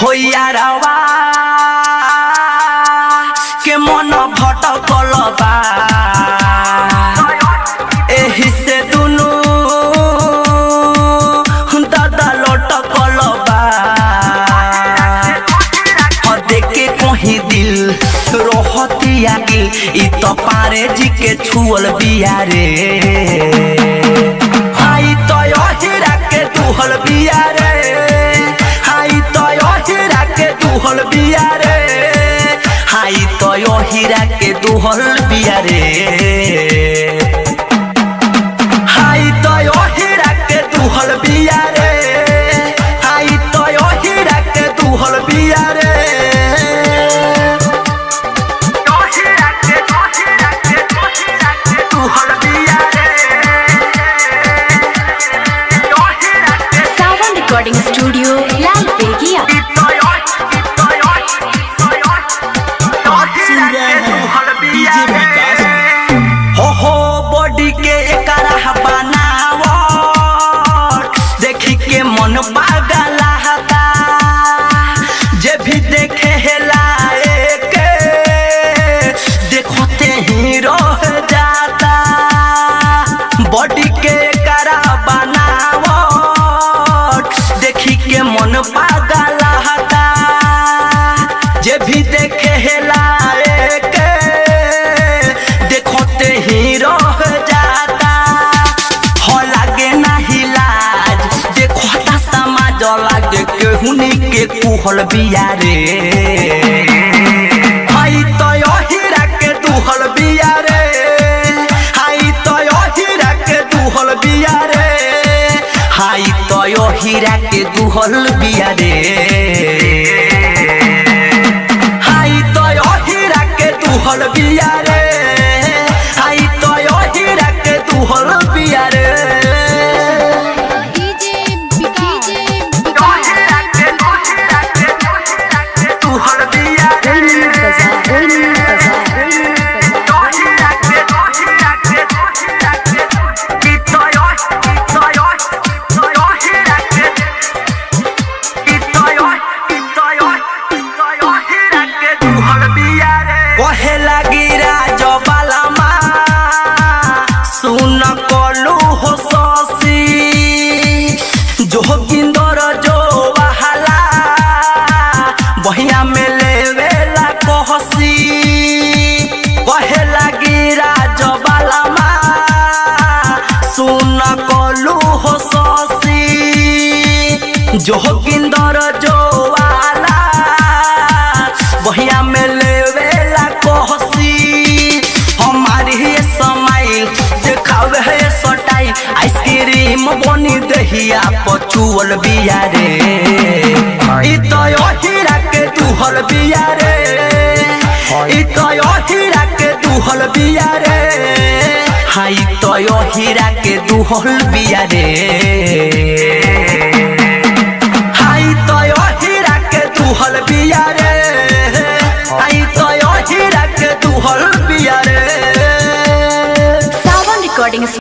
हो यारवा के मन भटकल बा एही से दुनु दादा लटकल बा देखे कहीं दिल रोहतिया के इ तो पारे जी के छुअल बिया रे हाई तो हीरा के दुहल बिया रे हाई तो हीरा के दुहल बिया रे हाई तो हीरा के दुहल बिया रे हाई तो हीरा के दुहल बिया रे हाई तो हीरा के दुहल बिया रे रिकॉर्डिंग स्टूडियो लाल बेगिया हो बॉडी के एकरा बनावट देखी के मन पागल हता जे भी देखे लायक देखते ही रह जाता बॉडी के एकरा बनावट देखी के मन पागल हता जे भी देखे लायक देखते ही रह जाता हो लागे नाही लाज देखता समाज लागे केहुनी के कुहल बिया रे हाई तो हीरा के दुहल बिया रे हाई तो हीरा के दुहल बिया रे हाई तो हीरा के दुहल बिया रे हाई तो हीरा के दुहल बिया रे हाई तो हीरा के दुहल बिया रे दुहल बिया रे कहे लगी राजबालामा सुन कलू हो ससी जो गिंदर जो वहाला बहिया में लेवेला कहसी कहे लगी राजबालामा सुन कलू हो ससी जो गिंदर जो वाला बहिया में लेवेला कहसी हमारी समाइल देखावे है सटाई आइसक्रीम बनी दहिया पचुअल बिया रे इ तो हीरा के दुहल बिया रे इ तो हीरा के दुहल बिया रे हाई तो हीरा के दुहल बिया रे हाई तो हीरा के दुहल बिया रे हाई तो हीरा के दुहल बिया रे सावन रिकॉर्डिंग